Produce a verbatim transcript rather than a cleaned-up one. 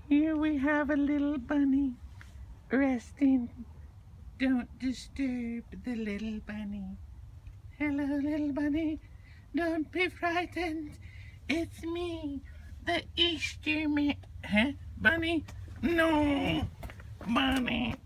Here we have a little bunny resting. Don't disturb the little bunny. Hello, little bunny. Don't be frightened. It's me, the Easter man. Huh? Bunny? No! Bunny!